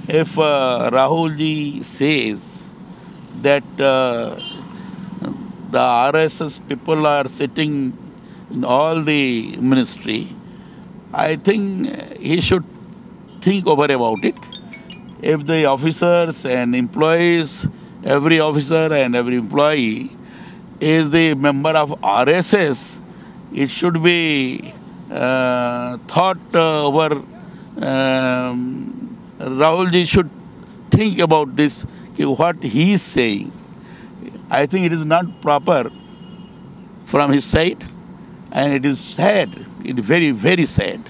if Rahul ji says that the RSS people are sitting in all the ministry, I think he should think over about it. If the officers and employees, every officer and every employee is the member of RSS, it should be thought over. Rahul ji should think about this, what he is saying. I think it is not proper from his side, and it is sad. It is very, very sad.